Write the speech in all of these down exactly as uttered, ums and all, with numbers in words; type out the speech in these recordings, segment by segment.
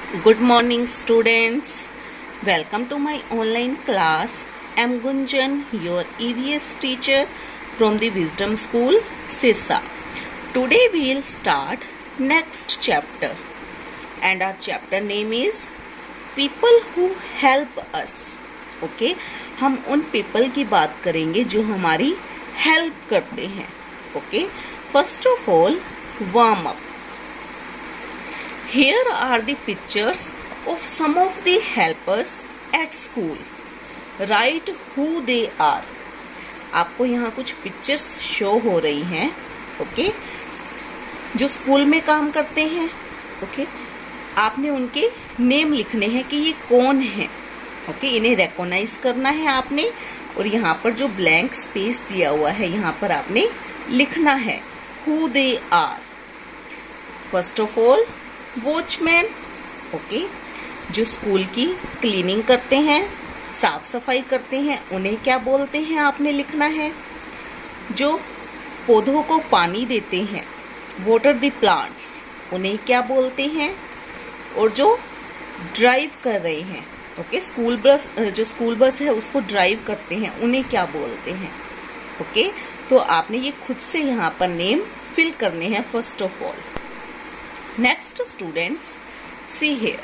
Good morning, students. Welcome to my online class. I am Gunjan, your E V S teacher from the Wisdom School, Sirsa. Today we will start next chapter, and our chapter name is People who help us. Okay, हम उन people की बात करेंगे जो हमारी help करते हैं. Okay, first of all, warm up. Here are the pictures of some of the helpers at school. Write who they are. आपको यहाँ कुछ पिक्चर्स शो हो रही हैं, ओके, जो स्कूल में काम करते हैं, ओके. आपने उनके नेम लिखने हैं कि ये कौन है, ओके. इन्हें रिकॉग्नाइज करना है आपने, और यहाँ पर जो ब्लैंक स्पेस दिया हुआ है यहाँ पर आपने लिखना है who they are. First of all watchman, okay, जो स्कूल की क्लीनिंग करते हैं, साफ सफाई करते हैं, उन्हें क्या बोलते हैं आपने लिखना है. जो पौधों को पानी देते हैं, वाटर द प्लांट्स, उन्हें क्या बोलते हैं. और जो ड्राइव कर रहे हैं, ओके, स्कूल बस, जो स्कूल बस है उसको ड्राइव करते हैं, उन्हें क्या बोलते हैं. ओके, तो आपने ये खुद से यहाँ पर नेम फिल करने हैं first of all. Next, students, see here.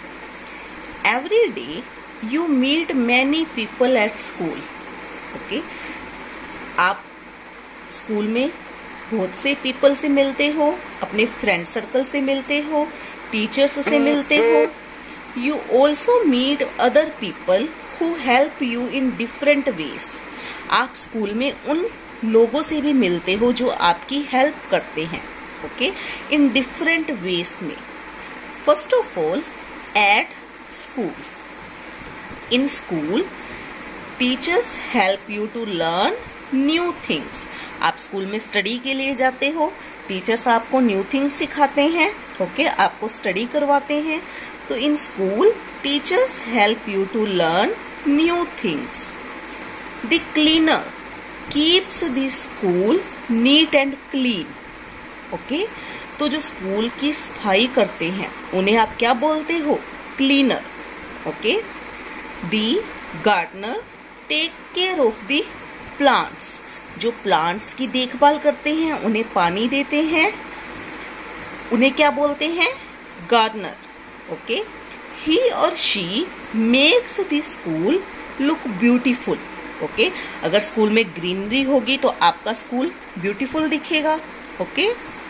Every day you meet many people at school. Okay? आप स्कूल में बहुत से पीपल से मिलते हो, अपने फ्रेंड सर्कल से मिलते हो, टीचर्स से मिलते हो. You also meet other people who help you in different ways. आप स्कूल में उन लोगों से भी मिलते हो जो आपकी हेल्प करते हैं, ओके, इन डिफरेंट वेज में. First of all, at school. In school teachers help you to learn new things. आप स्कूल में स्टडी के लिए जाते हो, टीचर्स आपको न्यू थिंग्स सिखाते हैं, ओके, आपको स्टडी करवाते हैं. तो in school teachers help you to learn new things. The cleaner keeps the school neat and clean. Okay okay? तो जो स्कूल की सफाई करते हैं उन्हें आप क्या बोलते हो, cleaner. Okay, the gardener take care of the plants. जो प्लांट्स की देखभाल करते हैं, उन्हें पानी देते हैं, उन्हें क्या बोलते हैं, गार्डनर. ओके, ही और she makes the school look beautiful. Okay, अगर स्कूल में ग्रीनरी होगी तो आपका स्कूल ब्यूटीफुल दिखेगा. Okay,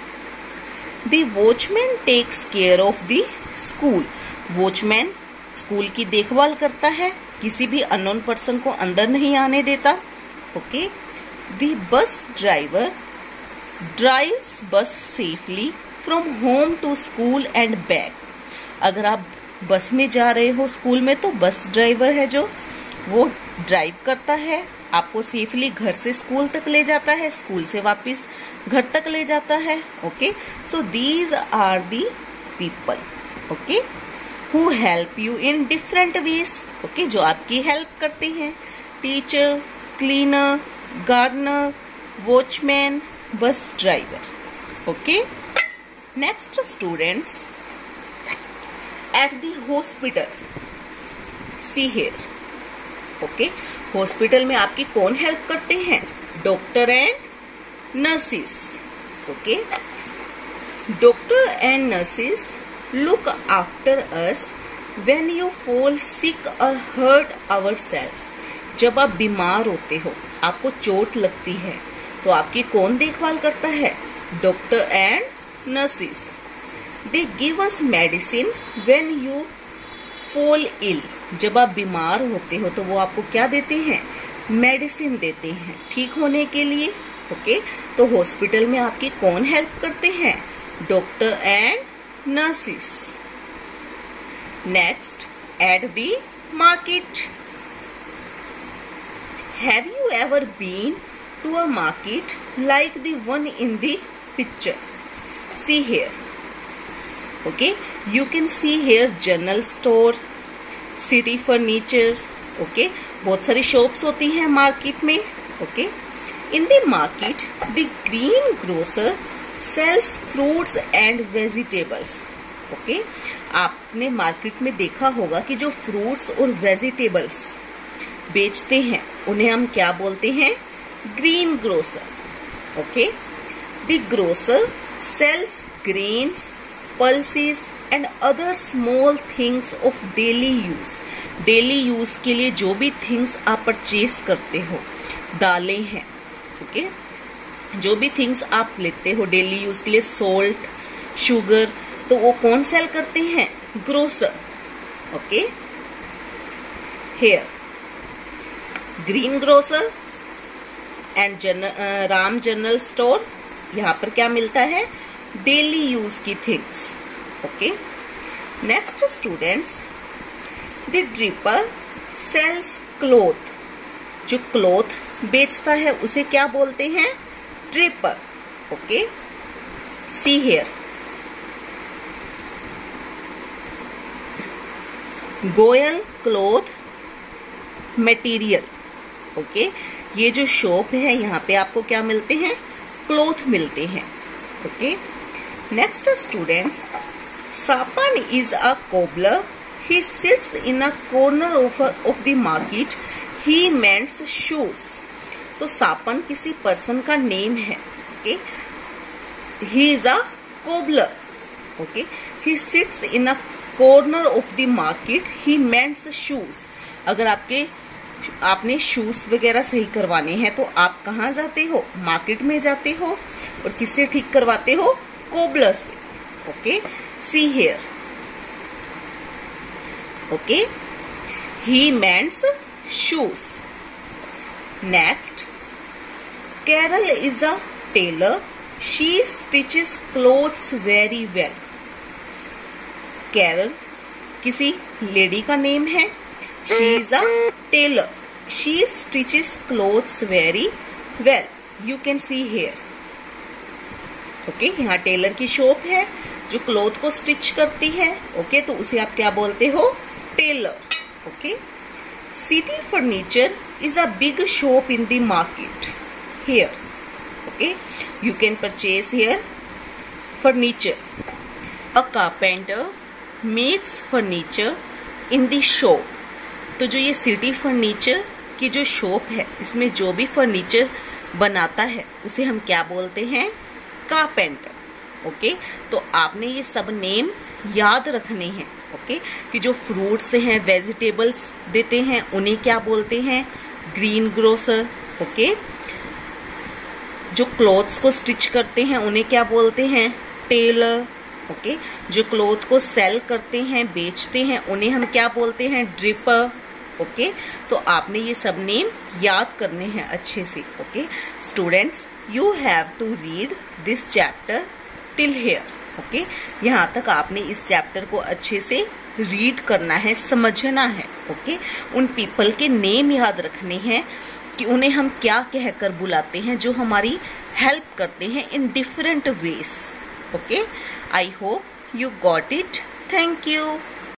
The watchman takes care of the school. Watchman school की देखभाल करता है, किसी भी अननोन पर्सन को अंदर नहीं आने देता. Okay, The bus driver drives bus safely from home to school and back. अगर आप बस में जा रहे हो स्कूल में तो बस ड्राइवर है जो वो ड्राइव करता है, आपको सेफली घर से स्कूल तक ले जाता है, स्कूल से वापस घर तक ले जाता है. Okay, so these are the people, okay, who help you in different ways. Okay, जो आपकी हेल्प करते हैं, teacher, cleaner, gardener, watchman, bus driver. Okay, next students, at the hospital. See here. Okay, hospital में आपकी कौन help करते हैं, doctor and nurses. Okay, doctor and nurses look after us when you fall sick or hurt ourselves. जब आप बीमार होते हो, आपको चोट लगती है, तो आपकी कौन देखभाल करता है, doctor and nurses. They give us medicine when you fall ill. जब आप बीमार होते हो तो वो आपको क्या देते हैं, मेडिसिन देते हैं ठीक होने के लिए. Okay okay? तो हॉस्पिटल में आपकी कौन हेल्प करते हैं, doctor and nurses. Next, at the market. Have you ever been to a market like the one in the picture. See here. Okay, you can see here general store, city furniture. Okay, बहुत सारी shops होती हैं market में. Okay okay? In the market, the green grocer sells fruits and vegetables. Okay, आपने market में देखा होगा कि जो फ्रूट्स और वेजिटेबल्स बेचते हैं उन्हें हम क्या बोलते हैं? Green grocer. Okay, the grocer sells grains, pulses and other small things of daily use. Daily use के लिए जो भी थिंग्स आप परचेज करते हो, दालें हैं, ओके okay? जो भी थिंग्स आप लेते हो डेली यूज के लिए, सोल्ट, शुगर, तो वो कौन सेल करते हैं? Grocer. Okay, here green grocer and general Ram general store, यहाँ पर क्या मिलता है? डेली यूज की things. Okay, next students, the draper sells cloth. जो क्लोथ बेचता है उसे क्या बोलते हैं? Draper. Okay, see here, Goyal cloth material. Okay, ये जो शॉप है यहाँ पे आपको क्या मिलते हैं? क्लोथ मिलते हैं। Okay, next students, Sapan is a cobbler, he sits in a corner of of the market, he mends shoes. तो सापन किसी पर्सन का नेम है। Okay, he is a cobbler. Okay, he sits in a corner of the market, he mends shoes. अगर आपके आपने shoes वगैरह सही करवाने हैं तो आप कहाँ जाते हो? मार्केट में जाते हो। और किससे ठीक करवाते हो? कोबलर से। Okay, see here, okay, he mends shoes. Next, Carol is a tailor, she stitches clothes very well. Carol किसी लेडी का नेम है। She is a tailor, she stitches clothes very well. You can see here. Okay, यहाँ tailor की shop है जो cloth को stitch करती है। ओके okay, तो उसे आप क्या बोलते हो? Tailor. Okay, city furniture is a big shop in the market here. Okay, you can purchase here furniture. A carpenter makes furniture in the shop. तो जो ये सिटी फर्नीचर की जो शॉप है, इसमें जो भी फर्नीचर बनाता है उसे हम क्या बोलते हैं? कारपेंटर। ओके, तो आपने ये सब नेम याद रखने हैं। ओके, कि जो फ्रूट्स हैं, वेजिटेबल्स देते हैं उन्हें क्या बोलते हैं? Green grocer. ओके, जो क्लॉथ्स को स्टिच करते हैं उन्हें क्या बोलते हैं? टेलर। ओके, जो क्लॉथ को सेल करते हैं, बेचते हैं, उन्हें हम क्या बोलते हैं? ड्रिपर। ओके, तो आपने ये सब नेम याद करने हैं अच्छे से। Okay students, you have to read this chapter till here. Okay, यहाँ तक आपने इस चैप्टर को अच्छे से रीड करना है, समझना है। ओके, उन पीपल के नेम याद रखने हैं कि उन्हें हम क्या कहकर बुलाते हैं जो हमारी हेल्प करते हैं in different ways. Okay, I hope you got it. Thank you.